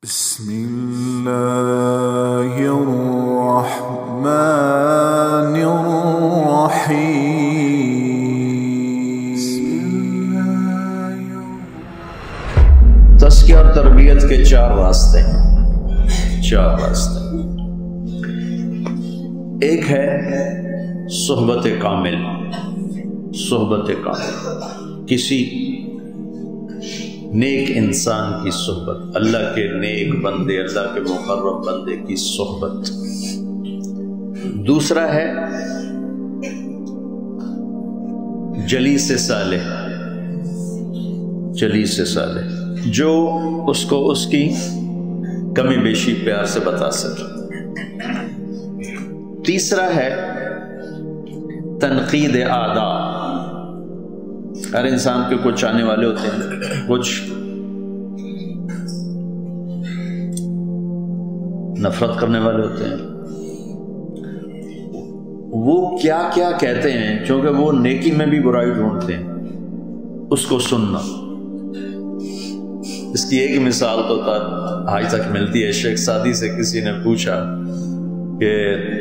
بسم اللہ الرحمن الرحیم۔ تزکیہ اور تربیت کے چار راستے ہیں۔ ایک ہے صحبت کامل، کسی نیک انسان کی صحبت، اللہ کے نیک بندے، اللہ کے مقرب بندے کی صحبت۔ دوسرا ہے جلیس صالح، جو اس کو اس کی کمی بیشی پیار سے بتا سکے۔ تیسرا ہے تنقید اعداء، ہر انسان کے کچھ چاہنے والے ہوتے ہیں، کچھ نفرت کرنے والے ہوتے ہیں۔ وہ کیا کیا کہتے ہیں، چونکہ وہ نیکی میں بھی برائی ڈھونڈتے ہیں، اس کو سننا۔ اس کی ایک مثال تو آج تک ملتی ہے۔ شیخ سعدی سے کسی نے پوچھا کہ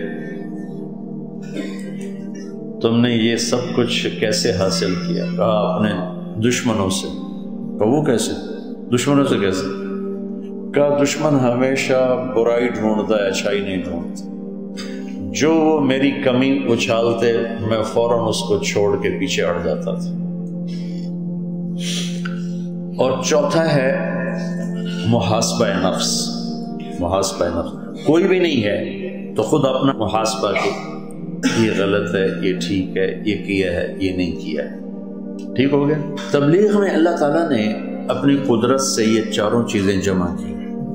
تم نے یہ سب کچھ کیسے حاصل کیا؟ کہا اپنے دشمنوں سے۔ کہا وہ کیسے؟ دشمنوں سے کیسے؟ کہا دشمن ہمیشہ برائی ڈھونڈتا ہے، اچھائی نہیں ڈھونڈتا۔ جو وہ میری کمی اچھالتے میں فوراً اس کو چھوڑ کے پیچھے ہٹ جاتا تھا۔ اور چوتھا ہے محاسبہ نفس۔ کوئی بھی نہیں ہے تو خود اپنا محاسبہ کہ یہ غلط ہے، یہ ٹھیک ہے، یہ کیا ہے، یہ نہیں کیا ہے، ٹھیک ہو گیا۔ تبلیغ میں اللہ تعالیٰ نے اپنی قدرت سے یہ چاروں چیزیں جمع کی۔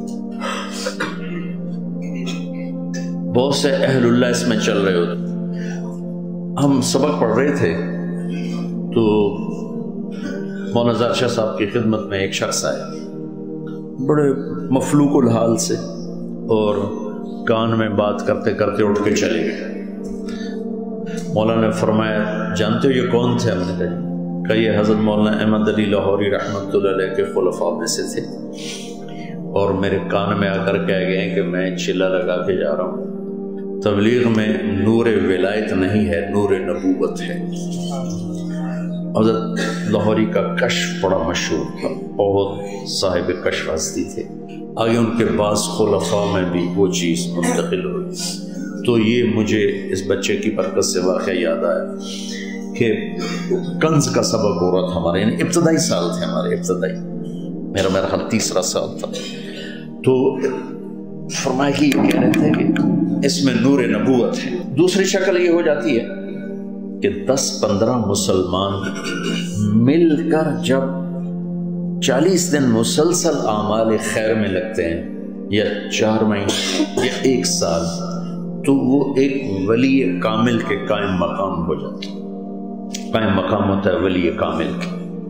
بہت سے اہل اللہ اس میں چل رہے ہوتے۔ ہم سبق پڑھ رہے تھے تو مولانا ظاہر شاہ صاحب کی خدمت میں ایک شخص آیا، بڑے مفلوق الحال سے، اور کان میں بات کرتے کرتے اٹھ کے چلے گئے۔ مولانا نے فرمایا جانتے ہو یہ کون تھے؟ ہم نے کہا یہ حضرت مولانا احمد علی لاہوری رحمۃ اللہ علیہ کے خلفاء میں سے تھے، اور میرے کان میں آ کر کہہ گئے کہ میں چلا لگا کے جا رہا ہوں، تبلیغ میں نور ولایت نہیں ہے، نور نبوت ہے۔ حضرت لاہوری کا کشف بڑا مشہور تھا، بہت صاحب کشف ہستی تھے۔ آگے ان کے بعض خلفاء میں بھی وہ چیز منتقل ہوئی۔ تو یہ مجھے اس بچے کی برکت سے واقعہ یاد آیا کہ کنز کا سبق ہو رہا تھا ہمارے، یعنی ابتدائی سال تھے ہمارے، میرا خیال تیسرا سال تھا۔ تو فرمایا کہ یہ کہہ رہے تھے کہ اس میں نور نبوت ہے۔ دوسری شکل یہ ہو جاتی ہے کہ 10-15 مسلمان مل کر جب 40 دن مسلسل اعمال خیر میں لگتے ہیں، یا 4 مہینے یا 1 سال، تو وہ ایک ولی کامل کے قائم مقام ہو جاتا ہے۔ قائم مقام ہوتا ہے ولی کامل کے،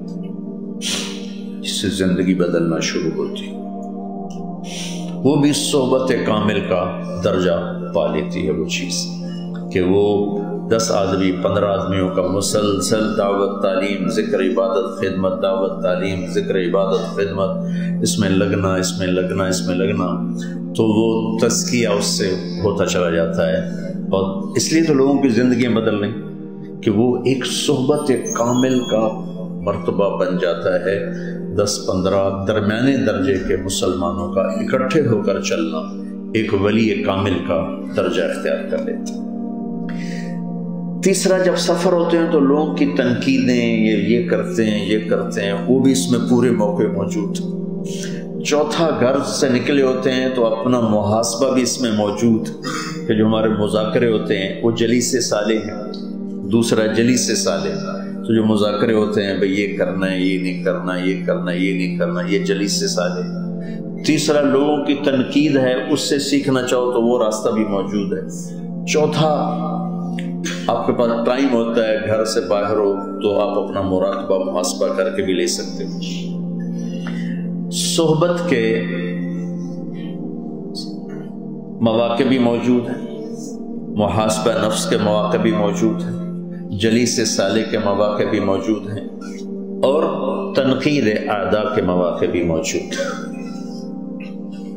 جس سے زندگی بدلنا شروع ہوتی ہے۔ وہ بھی صحبت کامل کا درجہ پا لیتی ہے وہ چیز، کہ وہ 10 آدمی 15 آدمیوں کا مسلسل دعوت تعلیم ذکر عبادت خدمت، دعوت تعلیم ذکر عبادت خدمت، اس میں لگنا، تو وہ تزکیہ اس سے ہوتا چلا جاتا ہے۔ اور اس لیے تو لوگوں کی زندگیاں بدل رہی کہ وہ ایک صحبت کامل کا مرتبہ بن جاتا ہے۔ 10-15 درمیانے درجے کے مسلمانوں کا اکٹھے ہو کر چلنا ایک ولی کامل کا درجہ اختیار کر لیتا ہے۔ تیسرا، جب سفر ہوتے ہیں تو لوگوں کی تنقیدیں، یہ کرتے ہیں، وہ بھی اس میں پورے موقع موجود۔ چوتھا، گھر سے نکلے ہوتے ہیں تو اپنا محاسبہ بھی اس میں موجود، کہ جو ہمارے مذاکرے ہوتے ہیں وہ جلیس صالح ہیں۔ دوسرا جلیس صالح، تو جو مذاکرے ہوتے ہیں بھئی یہ کرنا ہے، یہ نہیں کرنا، یہ نہیں کرنا، یہ جلیس صالح۔ تیسرا، لوگوں کی تنقید ہے، اس سے سیکھنا چاہو تو وہ راستہ بھی موجود ہے۔ چوتھا، آپ کے پاس ٹائم ہوتا ہے، گھر سے باہر ہو تو آپ اپنا مراقبہ محاسبہ کر کے بھی لے سکتے ہو۔ صحبت کے مواقع بھی موجود ہیں، محاسبہ نفس کے مواقع بھی موجود ہیں، جلیس صالح کے مواقع بھی موجود ہیں، اور تنقید اعداء کے مواقع بھی موجود ہیں۔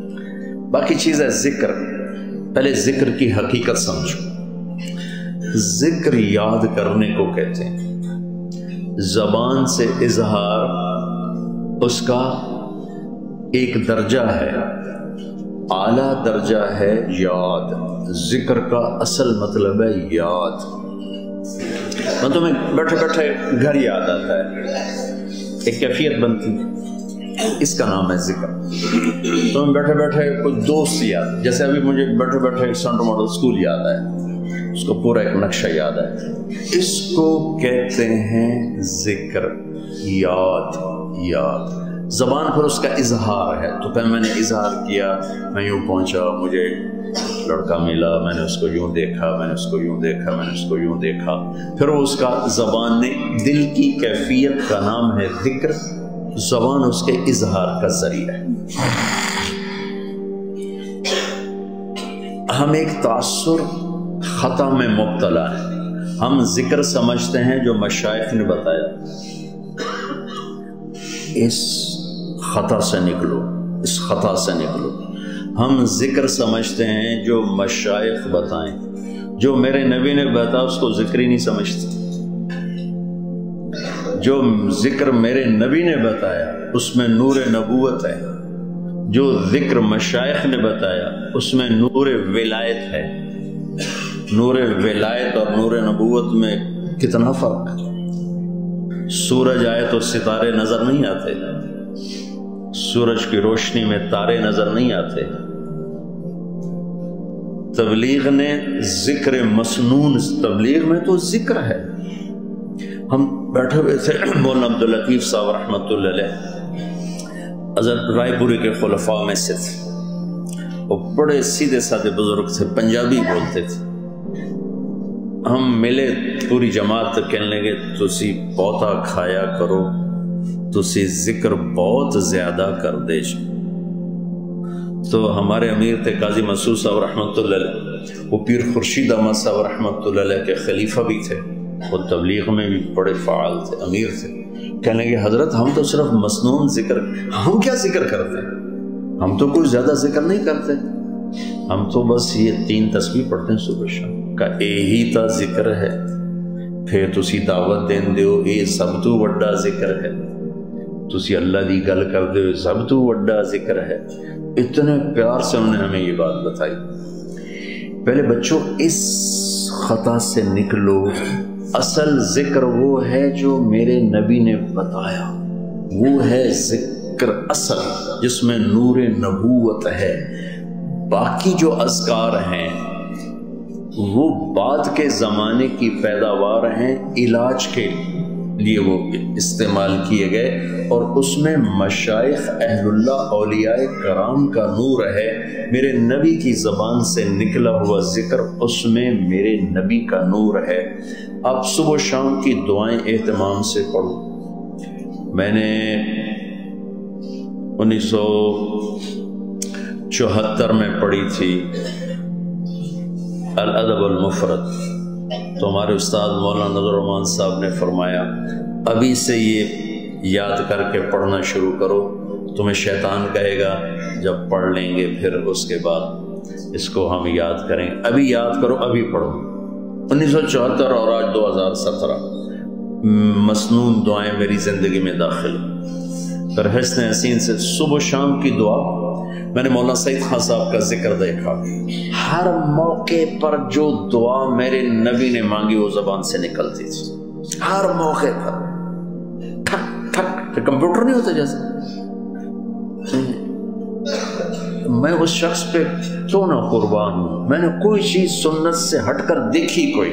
باقی چیز ہے ذکر. پہلے ذکر کی حقیقت سمجھو. ذکر یاد کرنے کو کہتے ہیں. زبان سے اظہار اس کا ایک درجہ ہے، اعلیٰ درجہ ہے یاد. ذکر کا اصل مطلب ہے یاد. میں تمہیں بیٹھے بیٹھے گھر یاد آتا ہے، ایک کیفیت بنتی ہے، اس کا نام ہے ذکر. تمہیں بیٹھے بیٹھے کوئی دوست یاد، جیسے ابھی مجھے بیٹھے بیٹھے سینٹر ماڈل اسکول یاد ہے، اس کو پورا ایک نقشہ یاد ہے. اس کو کہتے ہیں ذکر، یاد. یاد زبان پر اس کا اظہار ہے. تو پہلے میں نے اظہار کیا، میں یوں پہنچا، مجھے لڑکا ملا، میں نے اس کو یوں دیکھا، میں نے اس کو یوں دیکھا، میں نے اس کو یوں دیکھا. پھر وہ اس کا زبان نے، دل کی کیفیت کا نام ہے ذکر. زبان اس کے اظہار کا ذریعہ ہے. ہم ایک تاثر خطا میں مبتلا ہیں. ہم ذکر سمجھتے ہیں جو مشائخ نے بتایا. اس خطا سے نکلو، اس خطا سے نکلو. ہم ذکر سمجھتے ہیں جو مشائخ بتائیں. جو میرے نبی نے بتایا اس کو ذکر ہی نہیں سمجھتے. جو ذکر میرے نبی نے بتایا اس میں نور نبوت ہے. جو ذکر مشائخ نے بتایا اس میں نور ولایت ہے. نور ولایت اور نور نبوت میں کتنا فرق ہے. سورج آئے تو ستارے نظر نہیں آتے، سورج کی روشنی میں تارے نظر نہیں آتے. تبلیغ نے ذکر مسنون، تبلیغ میں تو ذکر ہے. ہم بیٹھے ہوئے تھے، مولانا عبداللطیف صاحب رحمۃ اللہ علیہ حضرت رائے پوری کے خلفاء میں سے تھے. وہ بڑے سیدھے سادے بزرگ تھے، پنجابی بولتے تھے. ہم ملے پوری جماعت کہنے لگے تسی بہتا کھایا کرو، تسی ذکر بہت زیادہ کر دے. تو ہمارے امیر تھے قاضی مسعود صاحب رحمۃ اللہ علیہ، وہ پیر خورشید احمد صاحب رحمۃ اللہ علیہ کے خلیفہ بھی تھے، وہ تبلیغ میں بھی بڑے فعال تھے، امیر تھے. کہنے لگے حضرت ہم تو صرف مسنون ذکر، ہم کیا ذکر کرتے ہیں؟ ہم تو کوئی زیادہ ذکر نہیں کرتے. ہم تو بس یہ 3 تسبیح پڑھتے ہیں صبح شام کا. یہی تا ذکر ہے. پھر تسی دعوت دین دیو، یہ سب تو وڈا ذکر ہے. تسی اللہ دی گل کر دیو، سب تو وڈا ذکر ہے. اتنے پیار سے انہوں نے ہمیں یہ بات بتائی. پہلے بچوں اس خطا سے نکلو. اصل ذکر وہ ہے جو میرے نبی نے بتایا، وہ ہے ذکر اصل جس میں نور نبوت ہے. باقی جو اذکار ہیں وہ بعد کے زمانے کی پیداوار ہیں، علاج کے لیے وہ استعمال کیے گئے، اور اس میں مشائخ اہل اللہ اولیاء کرام کا نور ہے. میرے نبی کی زبان سے نکلا ہوا ذکر، اس میں میرے نبی کا نور ہے. آپ صبح و شام کی دعائیں اہتمام سے پڑھو. میں نے 1974 میں پڑھی تھی الادب المفرد، تو ہمارے استاد مولانا نظر الرحمان صاحب نے فرمایا ابھی سے یہ یاد کر کے پڑھنا شروع کرو. تمہیں شیطان کہے گا جب پڑھ لیں گے پھر اس کے بعد اس کو ہم یاد کریں. ابھی یاد کرو، ابھی پڑھو. 1974 اور آج 2017 مسنون دعائیں میری زندگی میں داخل. پھر حسن حسین سے صبح و شام کی دعا. میں نے مولانا سعید خان صاحب کا ذکر دیکھا، ہر موقع پر جو دعا میرے نبی نے مانگی وہ زبان سے نکلتی تھی. ہر موقع پر ٹھک ٹھک. کمپیوٹر نہیں ہوتا جیسے. میں اس شخص پہ کیوں نہ قربان ہوں. میں نے کوئی چیز سنت سے ہٹ کر دیکھی کوئی.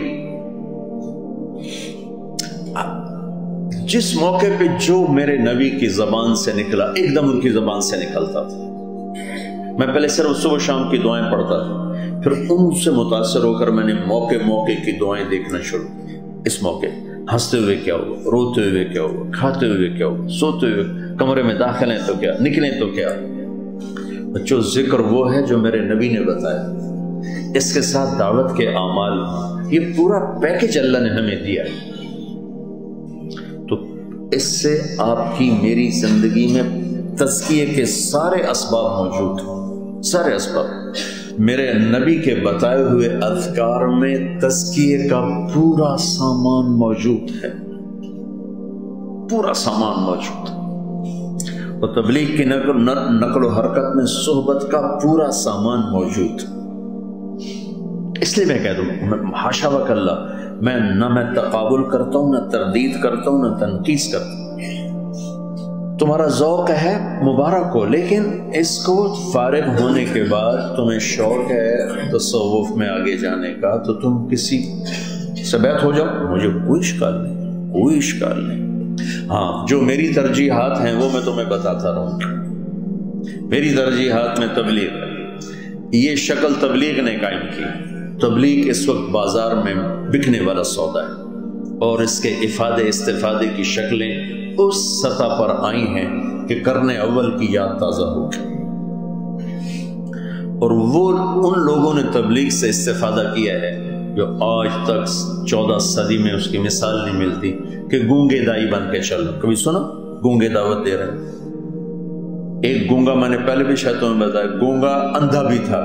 جس موقع پہ جو میرے نبی کی زبان سے نکلا ایک دم ان کی زبان سے نکلتا تھا. میں پہلے صرف صبح شام کی دعائیں پڑھتا تھا، پھر ان سے متاثر ہو کر میں نے موقع موقع کی دعائیں دیکھنا شروع کی. اس موقع ہنستے ہوئے کیا ہوا، روتے ہوئے کیا ہوا، کھاتے ہوئے کیا ہوا، سوتے ہوئے، کمرے میں داخل ہیں تو کیا، نکلیں تو کیا. بچوں ذکر وہ ہے جو میرے نبی نے بتایا. اس کے ساتھ دعوت کے اعمال، یہ پورا پیکج اللہ نے ہمیں دیا ہے. تو اس سے آپ کی میری زندگی میں تزکیے کے سارے اسباب موجود ہیں، سارے اسباب میرے نبی کے بتائے ہوئے اذکار میں تزکیے کا پورا سامان موجود ہے، پورا سامان موجود ہے، اور تبلیغ کی نقل و حرکت میں صحبت کا پورا سامان موجود ہے۔ اس لیے میں کہہ دوں، حاشا وکلا، نہ میں تقابل کرتا ہوں، نہ تردید کرتا ہوں، نہ تنقید کرتا ہوں۔ تمہارا ذوق ہے مبارک ہو، لیکن اس کو فارغ ہونے کے بعد تمہیں شوق ہے تصوف میں آگے جانے کا تو تم کسی سے بیعت ہو جاؤ، مجھے کوئی اشکال نہیں، کوئی اشکال نہیں۔ ہاں، جو میری ترجیحات ہیں وہ میں تمہیں بتاتا رہوں گا۔ میری ترجیحات میں تبلیغ ہے، یہ شکل تبلیغ نے قائم کی۔ تبلیغ اس وقت بازار میں بکنے والا سودا ہے، اور اس کے افادے استفادے کی شکلیں اس سطح پر آئی ہیں کہ قرن اول کی یاد تازہ ہو گئی، اور وہ ان لوگوں نے تبلیغ سے استفادہ کیا ہے جو آج تک 14 صدی میں اس کی مثال نہیں ملتی کہ گونگے دائی بن کے چل۔ کبھی سنا گونگے دعوت دے رہے؟ ایک گونگا، میں نے پہلے بھی شاید تمہیں بتایا، گونگا اندھا بھی تھا،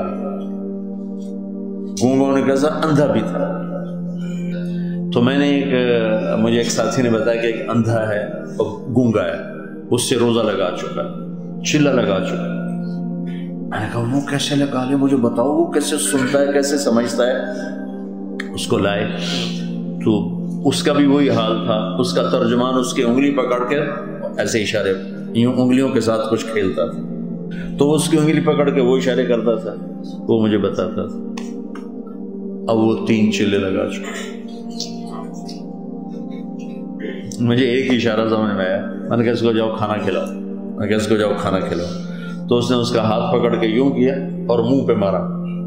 گونگا نے کہا اندھا بھی تھا۔ تو میں نے مجھے ایک ساتھی نے بتایا کہ ایک اندھا ہے اور گونگا ہے، اس سے روزہ لگا چکا، چلا لگا چکا۔ میں نے کہا وہ کیسے لگا لے، مجھے بتاؤ وہ کیسے سنتا ہے، کیسے سمجھتا ہے؟ اس کو لائے تو اس کا بھی وہی حال تھا، اس کا ترجمان اس کی انگلی پکڑ کے ایسے اشارے، یوں انگلیوں کے ساتھ کچھ کھیلتا تھا، تو اس کی انگلی پکڑ کے وہ اشارے کرتا تھا، وہ مجھے بتاتا تھا۔ اب وہ 3 چلے لگا چکا۔ مجھے ایک اشارہ سمجھ میں آیا، میں نے کہا اس کو جاؤ کھانا کھلاؤ، میں نے کہا اس کو جاؤ کھانا کھلاؤ، تو اس نے اس کا ہاتھ پکڑ کے یوں کیا اور منہ پہ مارا،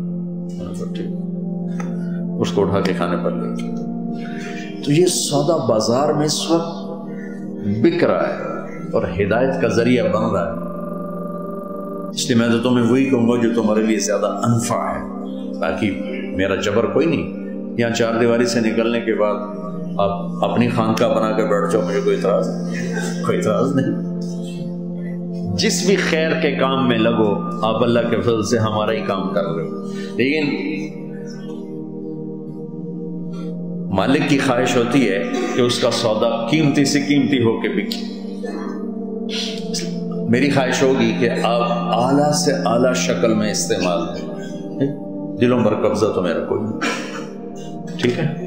اس کو اٹھا کے کھانے پر لے گیا۔ تو یہ سودا بازار میں اس وقت بک رہا ہے اور ہدایت کا ذریعہ بن رہا ہے، اس لیے میں تو تمہیں وہی کہوں گا جو تمہارے لیے زیادہ انفع ہے، باقی میرا جبر کوئی نہیں۔ یہاں 4 دیواری سے نکلنے کے بعد آپ اپنی خانقاہ بنا کے بیٹھ جاؤ، مجھے کوئی اعتراض نہیں۔ جس بھی خیر کے کام میں لگو، آپ اللہ کے فضل سے ہمارا ہی کام کر رہے ہو، لیکن مالک کی خواہش ہوتی ہے کہ اس کا سودا قیمتی سے قیمتی ہو کے بکے۔ میری خواہش ہوگی کہ آپ اعلیٰ سے اعلیٰ شکل میں استعمال کریں، دلوں پر قبضہ تو میرا کوئی نہیں، ٹھیک ہے؟